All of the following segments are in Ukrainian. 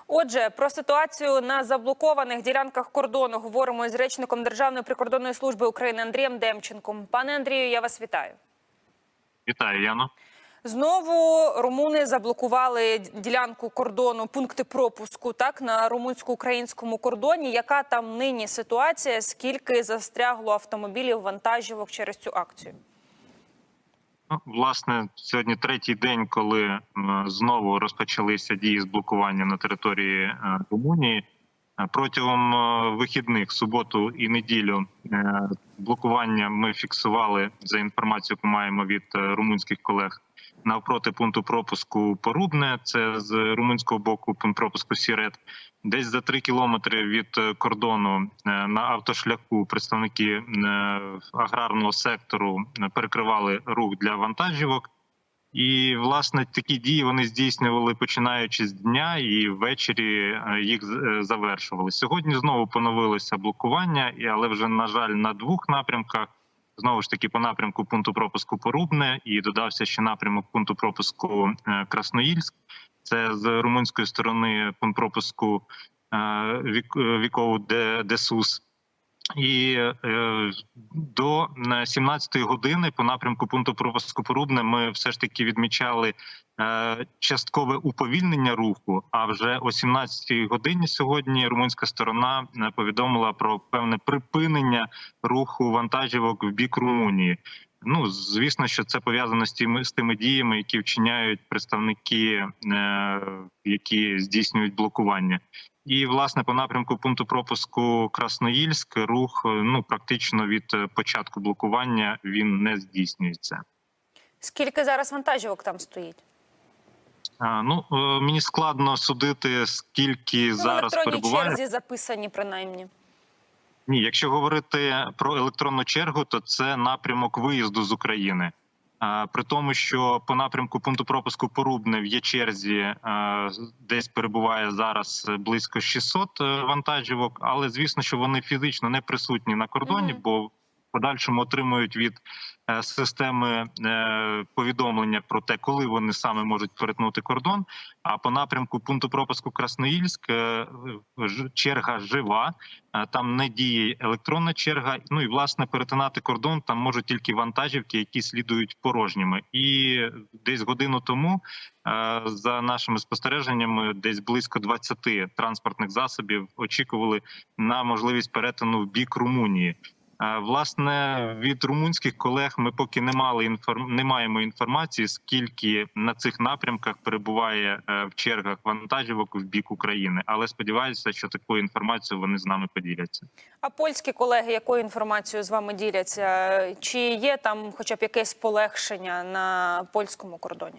Отже, про ситуацію на заблокованих ділянках кордону говоримо із речником Державної прикордонної служби України Андрієм Демченком. Пане Андрію, я вас вітаю. Вітаю, Яно. Знову румуни заблокували ділянку кордону, пункти пропуску, так, на румунсько-українському кордоні. Яка там нині ситуація? Скільки застрягло автомобілів, вантажівок через цю акцію? Ну, власне, сьогодні третій день, коли знову розпочалися дії з блокування на території Румунії. Протягом вихідних, суботу і неділю, блокування ми фіксували, за інформацією, яку маємо від румунських колег, навпроти пункту пропуску Порубне, це з румунського боку пункт пропуску Сірет. Десь за 3 кілометри від кордону на автошляху представники аграрного сектору перекривали рух для вантажівок. І, власне, такі дії вони здійснювали починаючи з дня і ввечері їх завершували. Сьогодні знову поновилося блокування, але вже, на жаль, на 2 напрямках. Знову ж таки, по напрямку пункту пропуску Порубне і додався ще напрямок пункту пропуску Красноїльськ. Це з румунської сторони пункт пропуску Вікову Десус. І до 17-ї години по напрямку пункту пропуску Порубне ми все ж таки відмічали часткове уповільнення руху, а вже о 17-й годині сьогодні румунська сторона повідомила про певне припинення руху вантажівок в бік Румунії. Ну, звісно, що це пов'язано з тими діями, які вчиняють представники, які здійснюють блокування. І, власне, по напрямку пункту пропуску Красноїльськ рух, практично від початку блокування він не здійснюється. Скільки зараз вантажівок там стоїть? Мені складно судити, скільки зараз перебуває. В електронній черзі записані, принаймні. Ні, якщо говорити про електронну чергу, то це напрямок виїзду з України. При тому, що по напрямку пункту пропуску Порубне в є-черзі десь перебуває зараз близько 600 вантажівок, але, звісно, що вони фізично не присутні на кордоні, бо в подальшому отримують від системи повідомлення про те, коли вони саме можуть перетнути кордон. А по напрямку пункту пропуску Красноїльськ черга жива, там не діє електронна черга. Ну і, власне, перетинати кордон там можуть тільки вантажівки, які слідують порожніми. І десь годину тому, за нашими спостереженнями, десь близько 20 транспортних засобів очікували на можливість перетину в бік Румунії. Власне, від румунських колег ми поки не маємо інформації, скільки на цих напрямках перебуває в чергах вантажівок в бік України. Але сподіваюся, що такою інформацією вони з нами поділяться. А польські колеги якою інформацією з вами діляться? Чи є там хоча б якесь полегшення на польському кордоні?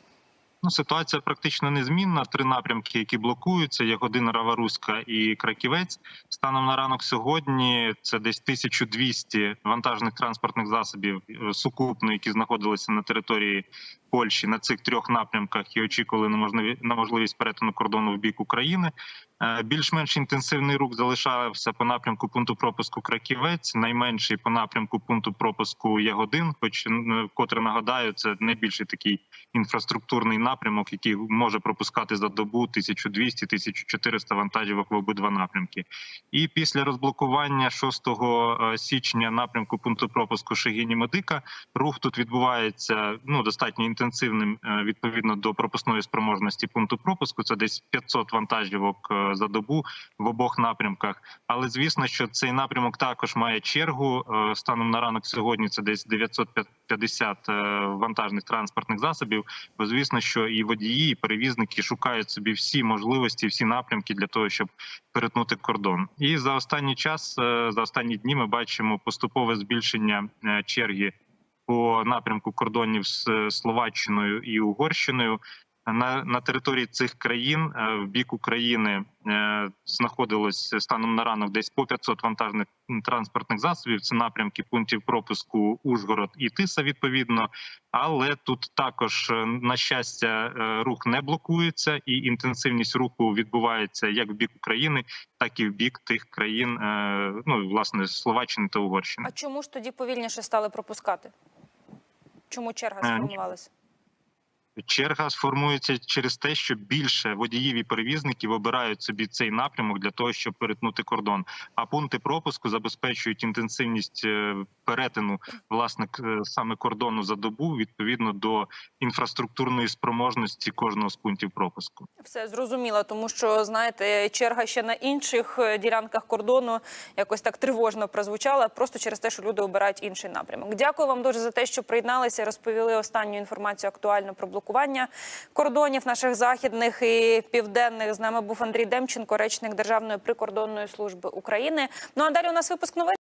Ситуація практично незмінна. 3 напрямки, які блокуються, є Година Рава-Руська і Краківець. Станом на ранок сьогодні це десь 1200 вантажних транспортних засобів сукупно, які знаходилися на території Польщі на цих 3 напрямках і очікували на можливість перетину кордону в бік України. Більш-менш інтенсивний рух залишався по напрямку пункту пропуску Краківець, найменший по напрямку пункту пропуску Ягодин, хоч, вкотре нагадаю, це найбільший такий інфраструктурний напрямок, який може пропускати за добу 1200-1400 вантажівок в обидва напрямки. І після розблокування 6 січня напрямку пункту пропуску Шегині-Медика рух тут відбувається достатньо інтенсивним відповідно до пропускної спроможності пункту пропуску. Це десь 500 вантажівок за добу в обох напрямках. Але, звісно, що цей напрямок також має чергу. Станом на ранок сьогодні це десь 950 вантажних транспортних засобів. Бо, звісно, що і водії, і перевізники шукають собі всі можливості, всі напрямки для того, щоб перетнути кордон. І за останній час, за останні дні ми бачимо поступове збільшення черги по напрямку кордонів з Словаччиною і Угорщиною. На території цих країн в бік України знаходилось станом на ранок десь по 500 вантажних транспортних засобів. Це напрямки пунктів пропуску Ужгород і Тиса відповідно. Але тут також, на щастя, рух не блокується і інтенсивність руху відбувається як в бік України, так і в бік тих країн, власне, Словаччини та Угорщини. А чому ж тоді повільніше стали пропускати? Чому черга сформувалася? Черга сформується через те, що більше водіїв і перевізників обирають собі цей напрямок для того, щоб перетнути кордон. А пункти пропуску забезпечують інтенсивність перетину власне саме кордону за добу відповідно до інфраструктурної спроможності кожного з пунктів пропуску. Все зрозуміло, тому що, знаєте, черга ще на інших ділянках кордону якось так тривожно прозвучала, просто через те, що люди обирають інший напрямок. Дякую вам дуже за те, що приєдналися, розповіли останню інформацію актуальну про блокування кордонів наших західних і південних. З нами був Андрій Демченко, речник Державної прикордонної служби України. Ну а далі у нас випуск новин.